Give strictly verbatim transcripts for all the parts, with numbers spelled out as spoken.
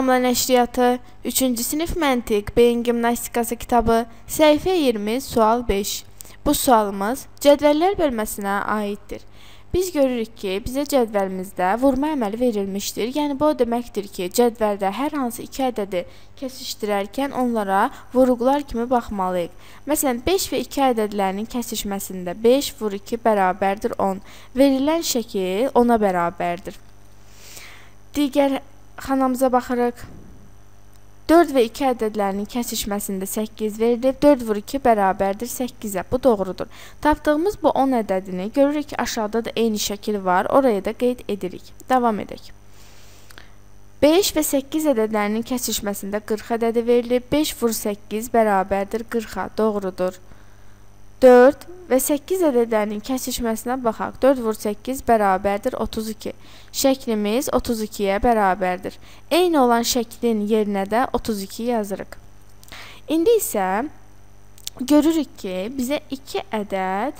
Damla Nəşriyyatı üçüncü sinif Məntiq Beyin Gimnastikası kitabı səhifə iyirmi, sual beş. Bu sualımız cədvəllər bölməsinə aiddir. Biz görürük ki, bizə cədvəlimizdə vurma əməli verilmişdir. Yəni, bu o deməkdir ki, cədvəldə hər hansı iki ədədi kəsişdirərkən onlara vuruqlar kimi baxmalıyıq. Məsələn, beş və iki ədədlərinin kəsişməsində beş vur iki bərabərdir on. Verilən şəkil ona bərabərdir. Digər xanamıza baxırıq. dörd və iki ədədlərinin kəsişməsində səkkiz verilib. dörd vur iki bərabərdir səkkizə. Bu doğrudur. Tapdığımız bu on ədədini görürük ki, aşağıda da eyni şəkil var. Oraya da qeyd edirik. Davam edək. beş və səkkiz ədədlərinin kəsişməsində qırx ədədi verilib. beş vur səkkiz bərabərdir qırxa. Doğrudur. dörd və səkkiz ədədlərinin kəsişməsinə baxaq. dörd vur səkkiz bərabərdir otuz iki. Şəklimiz otuz ikiyə bərabərdir. Eyni olan şəklin yerinə də otuz iki yazırıq. İndi isə görürük ki, bizə iki ədəd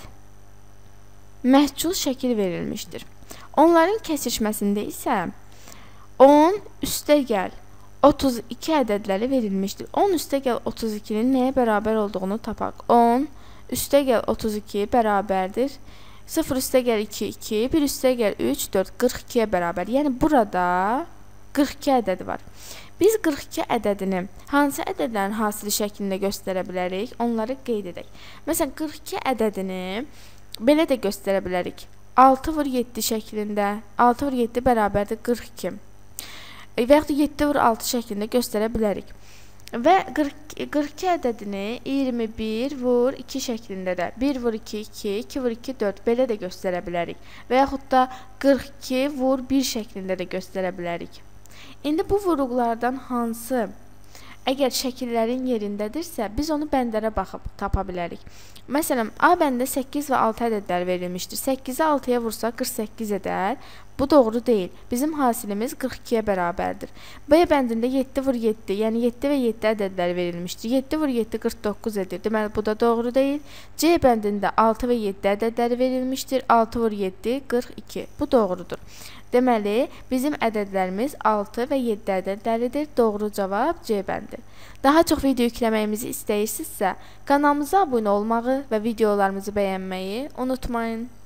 məhcul şəkil verilmişdir. Onların kəsişməsində isə on üstəgəl otuz iki ədədləri verilmişdir. on üstəgəl otuz ikinin nəyə bərabər olduğunu tapaq. on üstəgəl otuz iki bərabərdir. sıfır üstəgəl iki, iki, bir üstəgəl üç, dörd, qırx ikiyə bərabər. Yəni, burada qırx iki ədədi var. Biz qırx iki ədədini hansı ədədlərin hasili şəklində göstərə bilərik? Onları qeyd edək. Məsələn, qırx iki ədədini belə də göstərə bilərik. altı vur yeddi şəklində. altı vur yeddi bərabərdir qırx iki. Və yaxud da yeddi vur altı şəklində göstərə bilərik. Və qırx iki ədədini iyirmi bir vur iki şəklində də bir vur iki, iki, iki vur iki, dörd belə də göstərə bilərik. Və yaxud da qırx iki vur bir şəklində də göstərə bilərik. İndi bu vuruqlardan hansı əgər şəkillərin yerindədirsə, biz onu bəndlərə baxıb tapa bilərik. Məsələn, A bəndə səkkiz və altı ədədlər verilmişdir. səkkizi altıya vursa qırx səkkiz edər. Bu doğru deyil. Bizim hasilimiz qırx ikiyə bərabərdir. B bəndində yeddi vur yeddi, yəni yeddi və yeddi ədədlər verilmişdir. yeddi vur yeddi qırx doqquz edir. Deməli, bu da doğru deyil. C bəndində altı və yeddi ədədləri verilmişdir. altı vur yeddi qırx iki. Bu doğrudur. Deməli, bizim ədədlərimiz altı və yeddi ədədləridir. Doğru cavab C bəndi. Daha çox video yükləməyimizi istəyirsinizsə, kanalımıza abunə olmağı və videolarımızı bəyənməyi unutmayın.